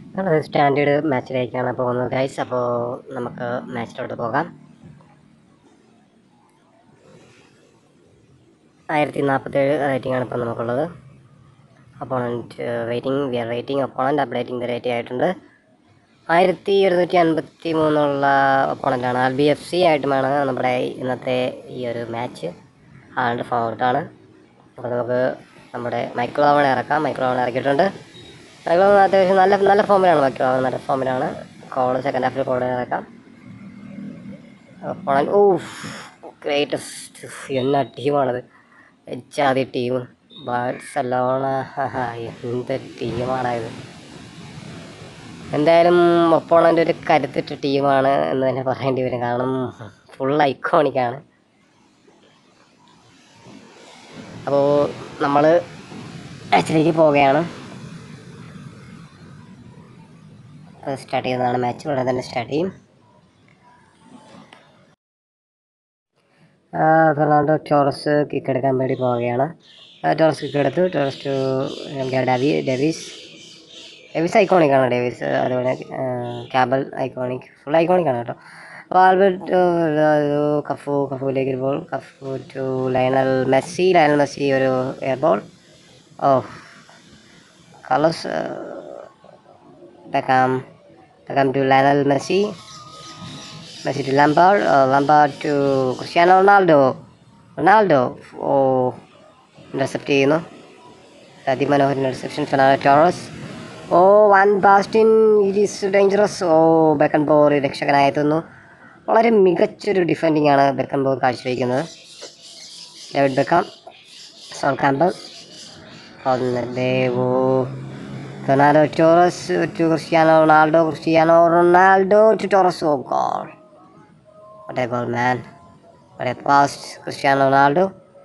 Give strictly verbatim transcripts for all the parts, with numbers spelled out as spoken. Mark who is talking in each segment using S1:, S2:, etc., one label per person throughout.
S1: നമ്മളൊരു സ്റ്റാൻഡേർഡ് മാച്ചിലേക്കാണ് പോകുന്നത് ഗൈസ്. അപ്പോൾ നമുക്ക് മാച്ചിലോട്ട് പോകാം. ആയിരത്തി നാൽപ്പത്തേഴ് റേറ്റിംഗ് ആണ് ഇപ്പോൾ നമുക്കുള്ളത്. Opponent waiting we are waiting opponent updating the rating ആയിട്ടുണ്ട്. ആയിരത്തി ഒരുന്നൂറ്റി അൻപത്തി മൂന്നുള്ള ഒപ്പോണൻ്റാണ്. ആർ ബി എഫ് സി ആയിട്ടുമാണ് നമ്മുടെ ഇന്നത്തെ ഈ ഒരു മാച്ച്. ആളുടെ ഫേവറേറ്റാണ്. അപ്പോൾ നമുക്ക് നമ്മുടെ മൈക്കിൾ ഓവൺ ഇറക്കാം. മൈക്കിൾ ഓവൺ ഇറക്കിയിട്ടുണ്ട്. മൈക്കിൾ ഓവൺ അത്യാവശ്യം നല്ല നല്ല ഫോമിലാണ്. മൈക്കിൾ ഓവൺ നല്ല ഫോമിലാണ്. കോൾ സെക്കൻഡ് ഹാഫിൽ കോൾ ഇറക്കാം. ഒപ്പോണൻ ഓ ഗ്രേറ്റസ്റ്റ് എന്നാ ടീമാണത്. എച്ചാതി ടീം ബാഴ്സലോണ. എന്ത് ടീമാണത്. എന്തായാലും ഒപ്പോണൻ്റെ ഒരു കരുത്തിട്ട ടീമാണ് എന്ന് തന്നെ പറയേണ്ടി വരും. കാരണം ഫുൾ ഐക്കോണിക്കാണ്. അപ്പോൾ നമ്മൾ മാച്ചിലേക്ക് പോവുകയാണ്. സ്റ്റാർട്ട് ചെയ്യുന്നതാണ് മാച്ച്. ഉടനെ തന്നെ സ്റ്റാർട്ട് ചെയ്യും. ഫെർണാണ്ടോ ടോറസ് കിക്ക് എടുക്കാൻ വേണ്ടി പോവുകയാണ്. ടോറസ് കിക്ക് എടുത്തു. ടോറസ് ടു ഡവി ഡെവിസ് ഡെവിസ് ഐക്കോണിക്കാണ്. ഡെവിസ് അതുപോലെ ക്യാബൽ ഐക്കോണിക് ഫുൾ ഐക്കോണിക്കാണ് കേട്ടോ. അപ്പോൾ ആൽബർട്ട് കഫു കഫുവിലേക്ക് ഒരു ball. Cafu to Lionel Messi. Lionel Messi ഒരു air ball. Oh Carlos Beckham. Beckham to Lionel Messi. Messi to Lampard. Lampard to Cristiano Ronaldo. Ronaldo oh intercept ചെയ്യുന്നു. അതിമനോഹര interception. Fernando Torres. Oh van Basten it is dangerous. Oh Beckenbauer രക്ഷകനായി എത്തുന്നു. വളരെ മികച്ചൊരു defending ആണ് Beckenbauer കാഴ്ചവെക്കുന്നത്. David Beckham. Sol Campbell. Oh Fernando Torres to Cristiano Ronaldo. Cristiano Ronaldo to Torres. Oh goal. What a goal, man. What a pass. Cristiano Ronaldo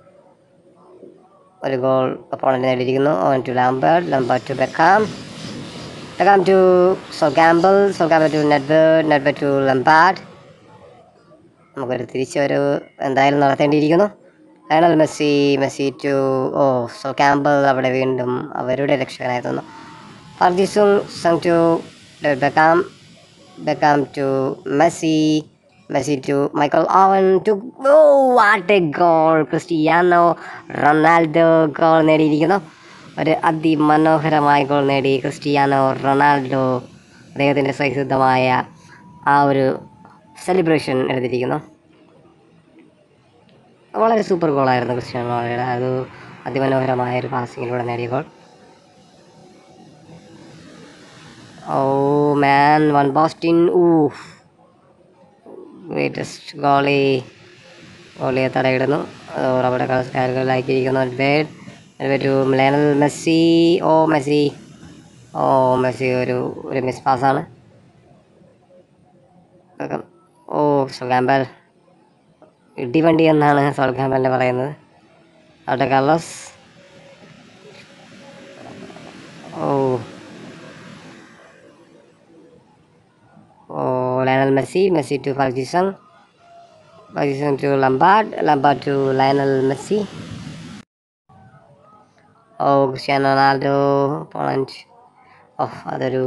S1: ഒരു goal opponent നേടിയിരിക്കുന്നു. Owen to Lampard. Lampard to Beckham. Beckham to Sol Campbell. Sol Campbell to Nedved. Nedved to Lampard. നമുക്കൊരു തിരിച്ചൊരു എന്തായാലും നടത്തേണ്ടിയിരിക്കുന്നു. Lionel Messi. Messi to oh Sol Campbell അവിടെ വീണ്ടും അവരുടെ രക്ഷകനായിരുന്നു. Ferguson Sung to David Beckham. Beckham to Messi. Messi to Michael Owen to oh what a goal. Cristiano Ronaldo goal നേടിയിരിക്കുന്നു. ഒരു അതിമനോഹരമായ ഗോൾ നേടി ക്രിസ്ത്യാനോ റൊണാൾഡോ അദ്ദേഹത്തിൻ്റെ സ്വയസിദ്ധമായ ആ ഒരു സെലിബ്രേഷൻ എടുത്തിരിക്കുന്നു. വളരെ സൂപ്പർ ഗോളായിരുന്നു ക്രിസ്ത്യാനോ റൊണാൾഡോയുടെ. അത് അതിമനോഹരമായ ഒരു പാസിങ്ങിലൂടെ നേടിയ goal. Oh man van Basten. Oh greatest goalie. ഗോളിയെ തടയിടുന്നു. അവിടെ കളസ്കാരുകളിലാക്കിയിരിക്കുന്നു. Nedved to Lionel Messi. Oh Messi. Oh Messi ഒരു ഒരു മിസ് പാസ്സാണ്. Oh Sol Campbell. ഇടിവണ്ടി എന്നാണ് സോൾ കാമ്പലിനെ പറയുന്നത്. അവിടെ Carlos. Oh oh Lionel Messi. Messi to Ferguson. Ferguson to Lampard. Lampard to Lionel Messi. Oh Cristiano Ronaldo പോളണ്ട്. Oh അതൊരു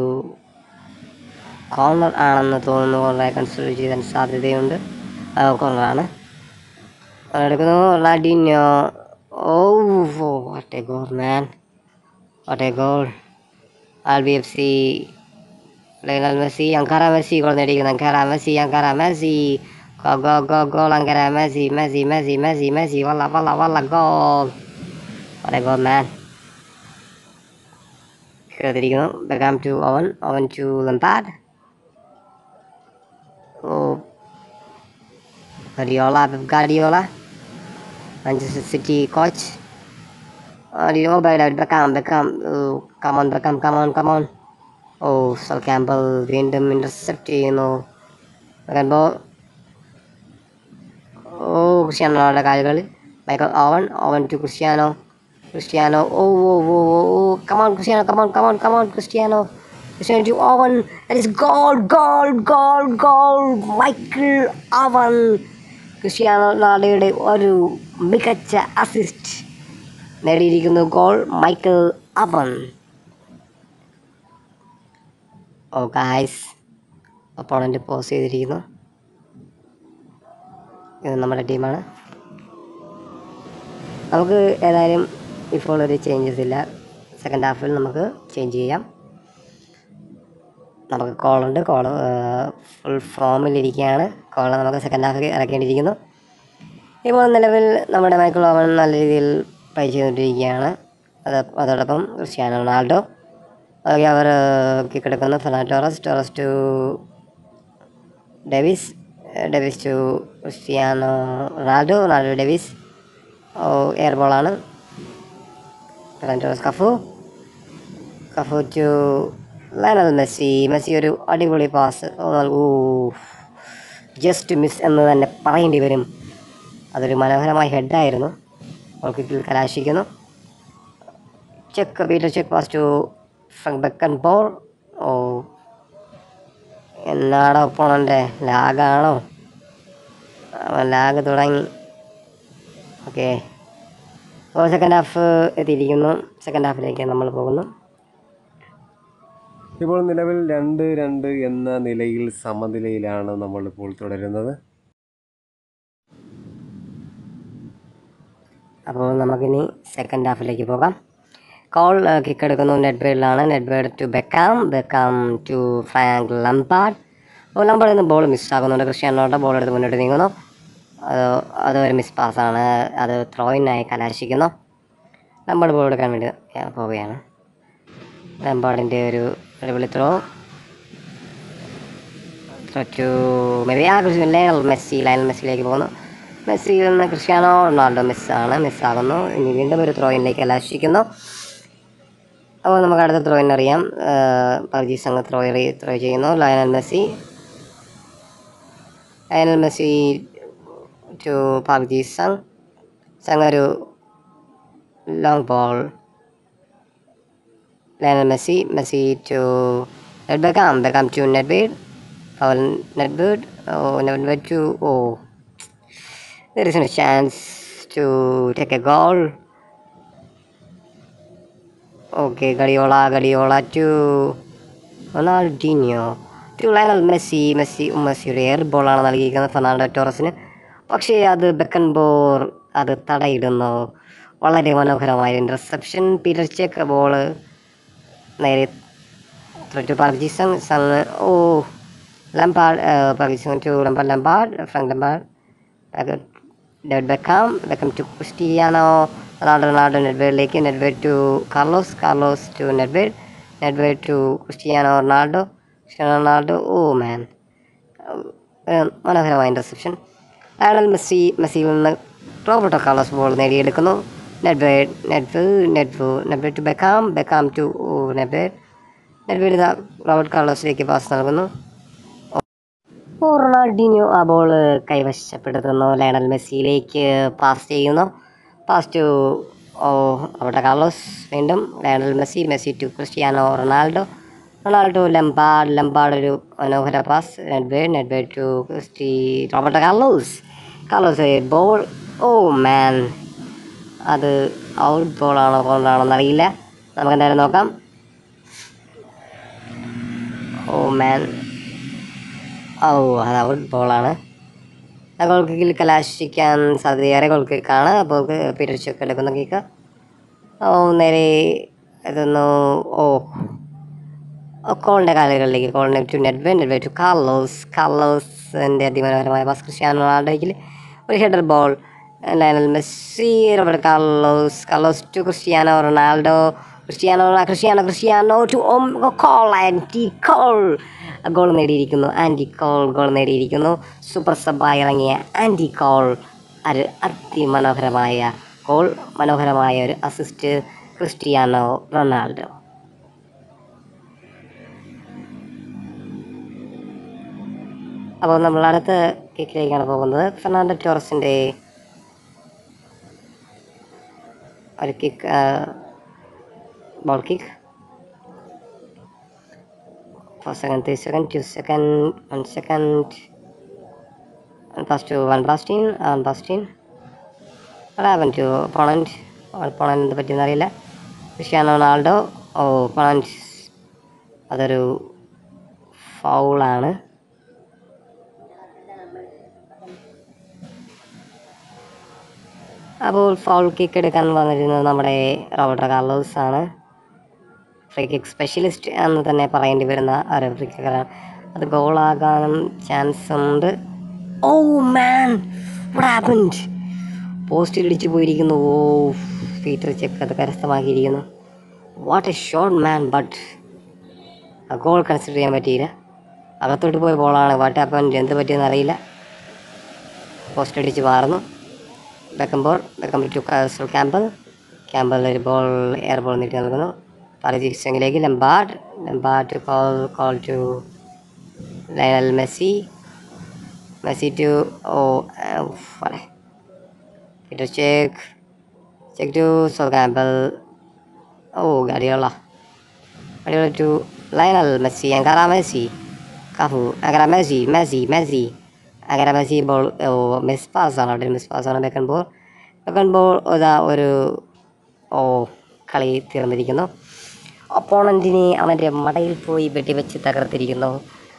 S1: കോർണർ ആണെന്ന് തോന്നുന്നു. കോർണറായി കൺസിഡർ ചെയ്യാൻ സാധ്യതയുണ്ട്. കോർണറാണ്. എടുക്കുന്നു Ronaldinho. Oh what a goal man. What a goal. R B F C Lionel Messi. Ankara Messi goal നേടിയിരിക്കുന്നു. Ankara Messi. Ankara Messi go go go goal. Ankara Messi. Messi Messi Messi Messi വല്ല വല്ല വല്ല goal. What a goal man. കേട്ടിരിക്കുന്നു. Beckham to Owen. Owen to Lampard. Oh Guardiola, Pep Guardiola, Manchester City coach. Uh, you know about Beckham, Beckham. Uh, come on, Beckham, come on, come on. Oh, Sol Campbell വീണ്ടും intercept ചെയ്യുന്നു. Oh Cristiano Ronaldo കാലുകളിൽ. Michael Owen. Owen to Cristiano. Cristiano oh oh oh oh come on Cristiano. Come on come on come on Cristiano. Cristiano to Owen. That is goal, goal, goal, goal. Michael Owen. Cristiano റൊണാൾഡോയുടെ ഒരു മികച്ച assist നേടിയിരിക്കുന്നു. Goal Michael Owen. Oh guys, opponent pause ചെയ്തിരിക്കുന്നു. ഇത് നമ്മുടെ ടീമാണ്. നമുക്ക് ഏതായാലും ഇപ്പോൾ ഒരു ചേഞ്ചസ് ഇല്ല. സെക്കൻഡ് ഹാഫിൽ നമുക്ക് ചേഞ്ച് ചെയ്യാം. നമുക്ക് കോളുണ്ട്. കോള് ഫുൾ ഫോമിലിരിക്കുകയാണ്. കോള് നമുക്ക് സെക്കൻഡ് ഹാഫിൽ ഇറക്കേണ്ടിയിരിക്കുന്നു. ഇപ്പോൾ നിലവിൽ നമ്മുടെ മൈക്കിൾ ഓവൻ നല്ല രീതിയിൽ പ്ലേ ചെയ്തുകൊണ്ടിരിക്കുകയാണ്. അത് അതോടൊപ്പം ക്രിസ്ത്യാനോ റൊണാൾഡോ അവർ കിക്ക് എടുക്കുന്നു. Fernando Torres, Torres to Davids, Davids to Cristiano Ronaldo, Ronaldo Davids. Oh air ബോളാണ്. Fernando Torres, Cafu Cafu to Lionel Messi. Messi ഒരു അടിപൊളി പാസ് നൽകൂ. ജസ്റ്റ് മിസ് എന്ന് തന്നെ പറയേണ്ടി വരും. അതൊരു മനോഹരമായ ഹെഡായിരുന്നു. ഗോൾ കിക്കിൽ കലാശിക്കുന്നു. Cech Peter Cech pass to Frank Beckenbauer. Oh എന്നാടോ ഒപ്പോണൻ്റെ ലാഗാണോ? ലാഗ് തുടങ്ങി. ഓക്കെ, അപ്പോൾ സെക്കൻഡ് ഹാഫ് എത്തിയിരിക്കുന്നു. സെക്കൻഡ് ഹാഫിലേക്ക് നമ്മൾ പോകുന്നു.
S2: ഇപ്പോൾ നിലവിൽ രണ്ട് രണ്ട് എന്ന നിലയിൽ സമനിലയിലാണ് നമ്മളിപ്പോൾ തുടരുന്നത്.
S1: അപ്പോൾ നമുക്കിനി സെക്കൻഡ് ഹാഫിലേക്ക് പോകാം. കോൾ കിക്ക് എടുക്കുന്നു. നെറ്റ്ബേഡിലാണ്. Nedved to Beckham, Beckham to Frank Lampard. അപ്പോൾ ലംപാർഡിൽ നിന്ന് ബോൾ മിസ്സാകുന്നുണ്ട്. ക്രിസ്ത്യാനോയുടെ ബോൾ എടുത്ത് മുന്നോട്ട് നീങ്ങുന്നു. അത് അതൊരു മിസ് പാസ്സാണ്. അത് ത്രോയിനായി കലാശിക്കുന്നു. ലംപാർഡ് ബോൾ എടുക്കാൻ വേണ്ടി പോവുകയാണ്. ലംപാർഡിൻ്റെ ഒരു അടിപൊളി throw throw to maybe ആ ലയണൽ മെസ്സി. ലയണൽ മെസ്സിയിലേക്ക് പോകുന്നു. മെസ്സിയിൽ നിന്ന് ക്രിസ്ത്യാനോ റൊണാൾഡോ മിസ്സാണ്, മിസ്സാകുന്നു. ഇനി വീണ്ടും ഒരു ത്രോയിനിലേക്ക് കലാശിക്കുന്നു. അപ്പോൾ നമുക്ക് അടുത്ത ത്രോയിൻ അറിയാം. പർജീസ് അങ്ങ് ത്രോ ത്രോ ചെയ്യുന്നു. Lionel Messi, Lionel Messi to Park Ji Sung. Sung ഒരു long ball. Lionel Messi, Messi to നെറ്റ് Beckham, Beckham to Nedved. Pavel Nedved, oh Nedved to oh there is no chance to take a goal. Okay, Guardiola, Guardiola to Ronaldinho to Lionel Messi. Messi Messi ഒരു air ബോളാണ് നൽകിയിരിക്കുന്നത് Fernando ടോറസിന്. പക്ഷേ അത് Beckenbauer അത് തടയിടുന്നു. വളരെ മനോഹരമായ interception. Peter Cech ball നേരെ to Park Ji Sung. Sung oh Lampard, Park Ji Sung to Lampard, Lampard Frank Lampard, David Beckham, Beckham to Cristiano Ronaldo, Ronaldo നെറ്റ്ബേഡിലേക്ക്, Nedved to Carlos, Carlos to Nedved, Nedved to Cristiano Ronaldo, Cristiano Ronaldo. Oh man, മനോഹരമായ interception. Lionel Messi, മെസ്സിയിൽ നിന്ന് Roberto Carlos ball നേടിയെടുക്കുന്നു. Nedved, Nedved നെറ്റ്ബോ Nedved to Beckham, Beckham to Nedved, Nedved ഇതാ Robert കാർലോസിലേക്ക് pass നൽകുന്നു. ഓ Ronaldinho ആ ball കൈവശപ്പെടുത്തുന്നു. ലയണൽ മെസ്സിയിലേക്ക് പാസ് ചെയ്യുന്നു. Pass to oh Roberto Carlos. വീണ്ടും Lionel Messi, Messi to Cristiano Ronaldo, Ronaldo Lampard, Lampard ഒരു മനോഹര പാസ്. നെറ്റ്ബേഡ്, നെറ്റ്ബേഡ് ടു ക്രിസ്റ്റി Roberto Carlos, Carlos ball. Oh man, അത് ഔട്ട് ബോളാണോ കോർണറാണോ എന്നറിയില്ല. നമുക്ക് എന്തായാലും നോക്കാം. ഓ മാൻ, ഓ അത് ഔട്ട് ബോളാണ്. ആ ഗോൾ കിക്കിൽ കലാശിക്കാൻ സാധ്യതയേറെ ഗോൾ കിക്കാണ്. അപ്പോൾ പീറ്റർ ചെക്ക് എടുക്കുന്ന കിക്ക്. ഓ നേരെ ഇതൊന്നു ഓ കോളിൻ്റെ കാലുകളിലേക്ക്. കോളിനെ to Nedved, Nedved to Carlos, കാർലോസിൻ്റെ അതിമനോഹരമായ പാസ് ക്രിസ്ത്യാനോ റൊണാൾഡോയ്ക്ക് ഒരു header ball. Lionel Messi, Roberto Carlos, Carlos to Cristiano Ronaldo, Cristiano Cristiano Cristiano to um Cole. Andy Cole goal നേടിയിരിക്കുന്നു. ആൻറ്റി കോൾ ഗോൾ നേടിയിരിക്കുന്നു. സൂപ്പർ സബായി ഇറങ്ങിയ ആൻറ്റി കോൾ ഒരു അതിമനോഹരമായ ഗോൾ, മനോഹരമായ ഒരു അസിസ്റ്റ് ക്രിസ്ത്യാനോ റൊണാൾഡോ. അപ്പോൾ നമ്മൾ അടുത്ത കിക്കിലേക്കാണ് പോകുന്നത്. ഫെർണാണ്ടോ ടോറസിൻ്റെ ഒരു kick, ball kick. Four second, three second, two second, one second. pass to Van Basten, Van Basten. What happened to opponent? Opponent എന്ത് പറ്റിയെന്ന് അറിയില്ല. ക്രിസ്ത്യാനോ റൊണാൾഡോ, ഓ opponent അതൊരു ഫൗളാണ്. അപ്പോൾ ഫൗൾ കിക്ക് എടുക്കാൻ വന്നിരുന്നത് നമ്മുടെ റോബർട്ടോ കാർലോസ് ആണ്. ഫ്രീ കിക്ക് സ്പെഷ്യലിസ്റ്റ് എന്ന് തന്നെ പറയേണ്ടി വരുന്ന ഒരു ഫ്രീ കിക്കറാണ്. അത് ഗോളാകാനും ചാൻസ് ഉണ്ട്. Oh man, what happened? പോസ്റ്റിൽ ഇടിച്ചു പോയിരിക്കുന്നു. ഓ, പീറ്റർ ചെക്ക് അത് കരസ്ഥമാക്കിയിരിക്കുന്നു. What a shot man, but ആ ഗോൾ കൺസിഡർ ചെയ്യാൻ പറ്റിയില്ല. അകത്തോട്ട് പോയ ബോളാണ്. വാട്ട് ഹാപ്പൻഡ്, എന്ത് പറ്റിയെന്ന് അറിയില്ല. പോസ്റ്റ് അടിച്ച് മാറുന്നു. Beckham ball Beckham to Sol Campbell. Campbell ഒരു ബോൾ എയർ ബോൾ നീട്ടി നൽകുന്നു പാലജിക്സിലേക്ക്. Lampard Lampard Cole Cole to Lionel Messi. Messi to oh വരെ Peter Cech Cech to Sol Campbell. Oh Guardiola Guardiola to Lionel Messi. Ankara Messi Cafu Ankara Messi Messi Messi Ankara Messi. Ball oh miss പാസ്സാണ്. അവിടെ miss പാസ്സാണ്. Beckenbauer Beckenbauer ഇതാ ഒരു oh കളി തീർന്നിരിക്കുന്നു. ഒപ്പോണൻറ്റിനെ അവൻ്റെ മടയിൽ പോയി വെട്ടിവെച്ച് തകർത്തിരിക്കുന്നു.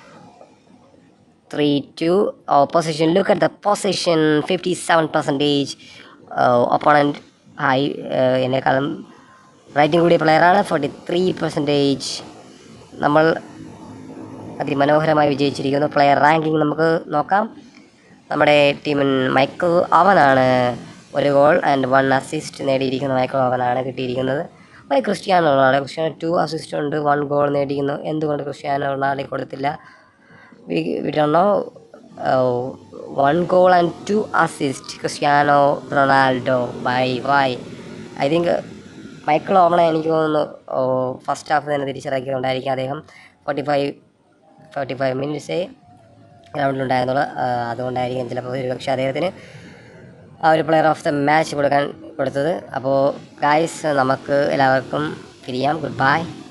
S1: Three two position. Look at the position. Fifty seven percentage opponent high എന്നെക്കാളും റേറ്റിംഗ് കൂടിയ പ്ലെയറാണ്. Forty three percentage. നമ്മൾ അതിമനോഹരമായി വിജയിച്ചിരിക്കുന്നു. പ്ലെയർ റാങ്കിങ് നമുക്ക് നോക്കാം. നമ്മുടെ ടീമിൻ മൈക്കിൾ ഓവനാണ് ഒരു ഗോൾ ആൻഡ് വൺ അസിസ്റ്റ് നേടിയിരിക്കുന്ന മൈക്കിൾ ഓവനാണ് കിട്ടിയിരിക്കുന്നത്. അതുപോലെ Cristiano Ronaldo Cristiano two assist ഉണ്ട്, വൺ ഗോൾ നേടിയിരിക്കുന്നു. എന്തുകൊണ്ട് ക്രിസ്ത്യാനോ റൊണാൾഡോ കൊടുത്തില്ല? We don't know. One goal and two assist Cristiano Ronaldo. By why I think Michael ഓവനെ എനിക്ക് തോന്നുന്നു ഫസ്റ്റ് ഹാഫ് തന്നെ തിരിച്ചിറക്കിയതുകൊണ്ടായിരിക്കും അദ്ദേഹം ഫോർട്ടി ഫൈവ് ഫോർട്ടി ഫൈവ് മിനിറ്റ്സേ ഗ്രൗണ്ടിലുണ്ടായിരുന്നുള്ളൂ. അതുകൊണ്ടായിരിക്കും ചിലപ്പോൾ ഒരു പക്ഷേ അദ്ദേഹത്തിന് ആ ഒരു പ്ലെയർ ഓഫ് ദ മാച്ച് കൊടുക്കാൻ കൊടുത്തത്. അപ്പോൾ ഗായ്സ്, നമുക്ക് എല്ലാവർക്കും പിരിയാം. Good bye.